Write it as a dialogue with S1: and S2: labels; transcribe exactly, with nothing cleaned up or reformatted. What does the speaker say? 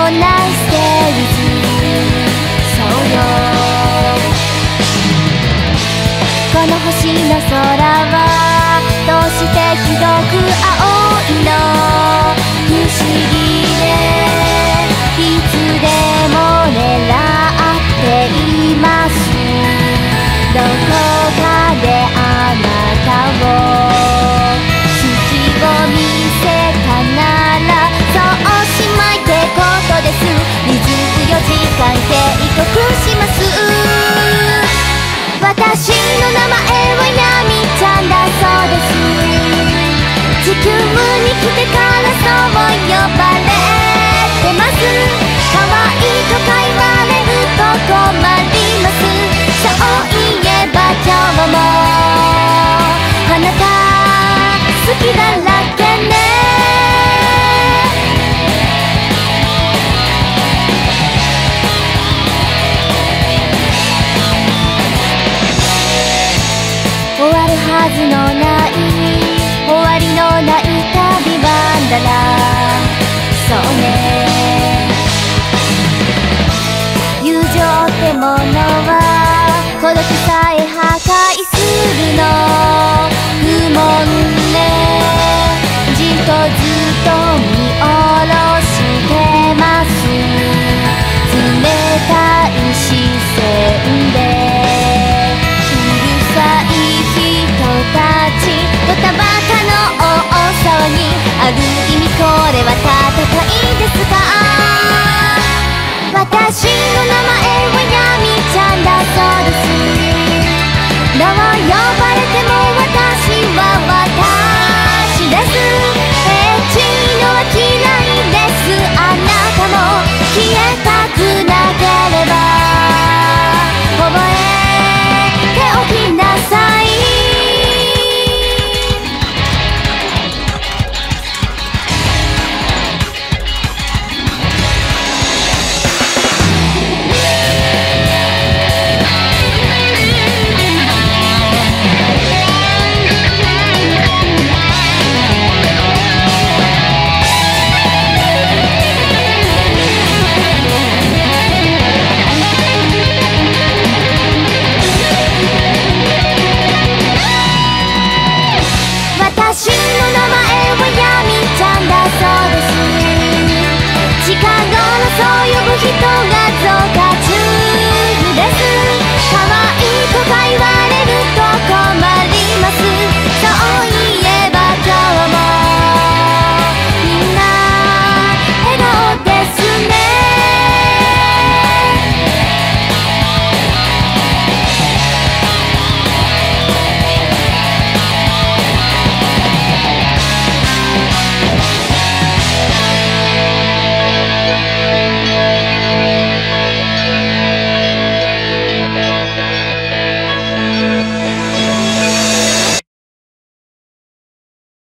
S1: ないステージ、そうよ。この星の空はどうしてひどく青いの、不思議でいつでも狙っています。どこかであなたを隙を見せたならそうしまいってことです。にじゅうよじかん警告します。私の名前はヤミちゃんだそうです。地球に来てからそう呼ばれてます。可愛いとか言われると困ります。そういえば今日もあなた好きだらけね。終わるはずのない終わりのない旅番だな。そうね、友情ってものは孤独さえ破壊するの。不問ね、じっとずっと見下ろしてます。冷たい視線でうるさい人たちドタバタの大騒ぎ、ある意味これは戦いですか。私の名前はヤミちゃんだそうです。どう呼ばれても私は私です。エッチーのは嫌いです。あなたも消えたくなければ覚えておきなさい。私の名前はヤミちゃんだそうです。近頃そう呼ぶ人が